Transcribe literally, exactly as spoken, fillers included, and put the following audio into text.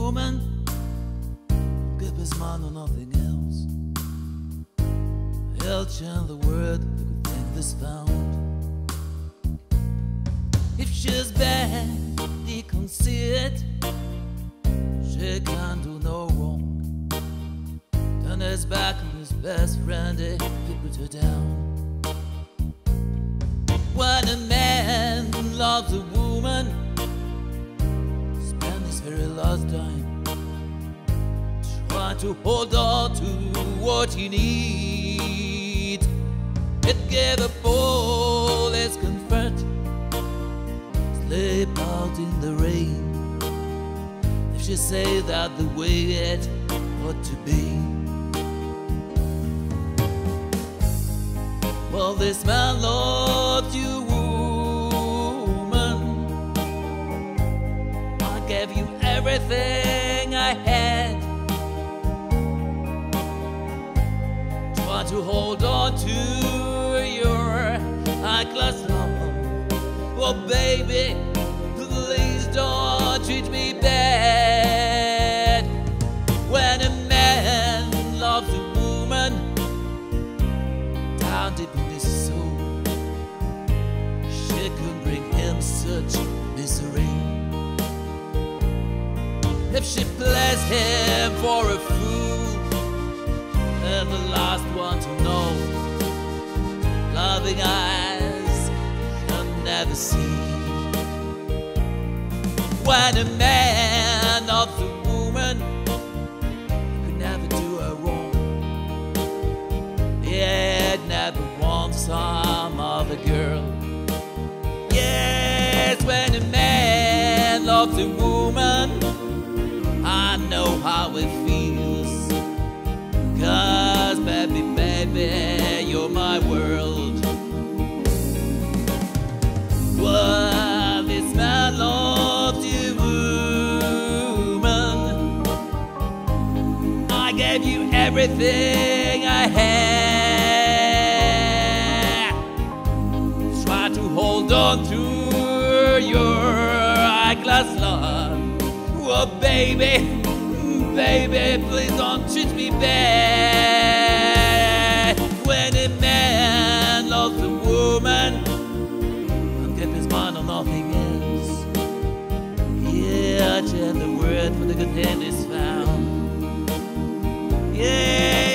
woman, give his mind or nothing else. He'll change the word, the good thing that's found. If she's bad, he can see it. She can't do no wrong. Turn his back on his best friend, he put her down. When a man loves a woman, spend his very last dime trying to hold on to what he needs. It gave up all his comfort, sleep out in the rain. If she say that the way it ought to be. Well, this man loved you, woman. I gave you everything I had. Try to hold on to your high-class love. Oh, baby, please don't treat me bad. When a man loves a woman, down deep in his soul, she could bring him such misery. If she plays him for a fool, and the last one to know, loving eyes can never see. When a man loves a woman, could never do her wrong. He'd never want some other girl. Yes, when a man loves a woman, I know how it feels. 'Cause baby, baby, you're my world. Well, this man loves you, woman. I gave you everything I had. Try to hold on to your high-class love. Oh, baby, baby, please don't treat me bad. When a man loves a woman, and keep his mind on nothing else, yeah, change the word for the good thing is found. Yeah.